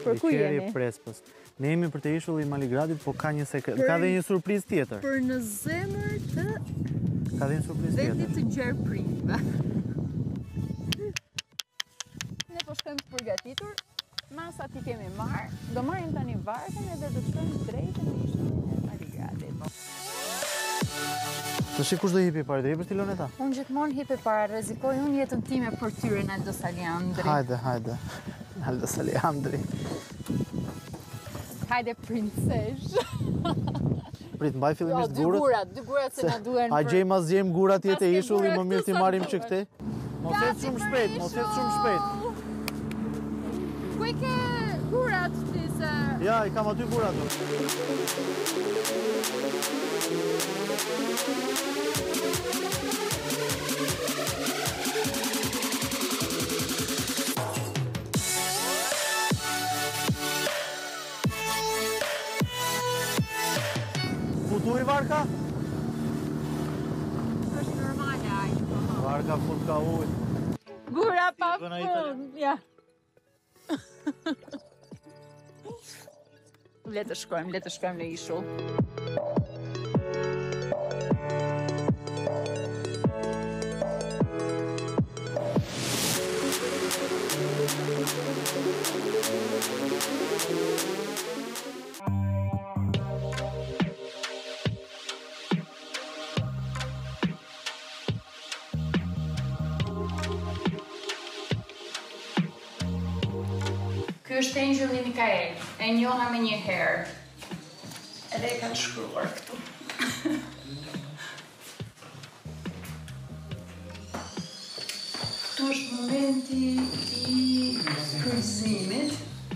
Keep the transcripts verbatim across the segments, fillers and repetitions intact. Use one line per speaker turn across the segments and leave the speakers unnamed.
Për ku
Liqeri
jemi?
Prespës. Ne jemi për të ishulli i Maligradit, po ka një sekret, ka dhe një surprizë tjetër.
Për në zemër të
Ka dhe një surprizë tjetër.
vendit të gjerprimve. Ne po shkojmë të përgatitur, masat i kemi marrë, do marrim tani varkën edhe do të shkojmë drejt në ishullin e Maligradit.
Të shi kush do hipi parë, do hipi Stiloneta?
Unë gjithmonë hipi para, rrezikoj unë jetën time për ty Ronaldo Saliandri.
Hajde, hajde. Aldo Saliandri.
Hajde princesh.
Prit, mbaj fillimisht
dy
gurët.
gurat, dy gurat se na duhen.
A gjejmë as gjejmë gurat jetë e
Paske
ishulli,
gura
më mirë
këtu
t'i
sa
marrim
duhet.
që këte. Mos jetë shumë shpejt, mos jetë shumë shpejt.
Ku i ke gurat ti se...
Ja, i kam aty gurat. Futu i varka?
është normale ai.
Varka fut ka ujë.
Gura pa
Bëna
fund, ja. Le të shkojmë, le të shkojmë në ishull. Ky është engjulli Mikael, e njoha me një herë. Edhe e ka të shkruar këtu. Këtu është momenti i kryqëzimit.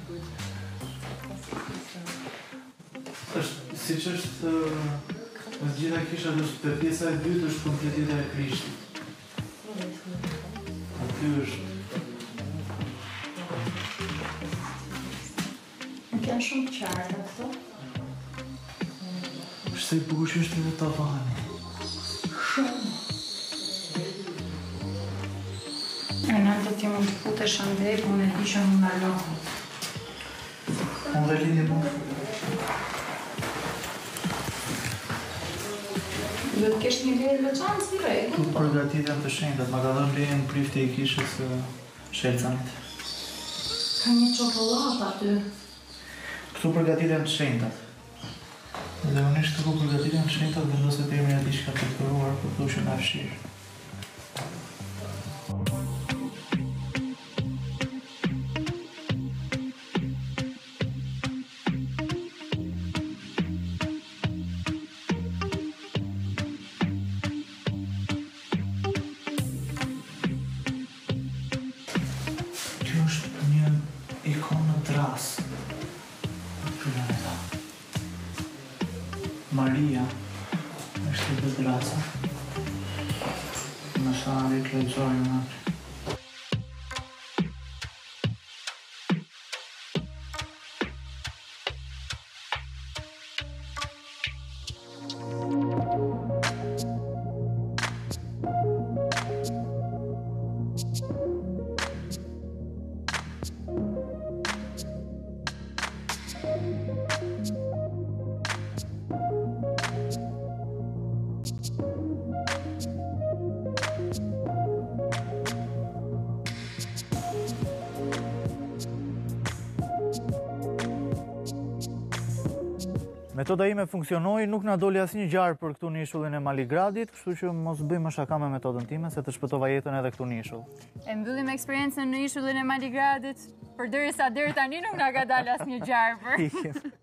Është, siç është në gjitha kishat, është pjesa e dytë është kompletita e Krishtit. Aty është.
Nuk janë shumë qarta këto.
është se i bukur që është edhe tavani.
Shumë. E në të ti mund të putesh andej, unë e di që më ndalohem.
Unë dhe lini mu.
Do të kesh një leje veçantë si rregull.
Tu përgatitjem të shenjtat, ma ka dhënë lejen prifte i kishës së Shelcanit.
Ka një çokollatë aty.
Këtu përgatitjem të shenjtat. Dhe unë ishtë këtu përgatitjem të shenjtat dhe nëse të emri ati shka të këruar, për të që nga fshirë. Kjo është një ikonë dras. Maria është të drasa. Në shari të lexojnë në atë. Metoda ime funksionoi, nuk na doli asnjë gjarë për këtu në ishullin e Maligradit, kështu që mos bëjmë më shaka me metodën time se të shpëtova jetën edhe këtu në ishull.
E mbyllim eksperiencën në ishullin e Maligradit, përderisa deri tani nuk na ka dalë asnjë gjarë për.
Ikim.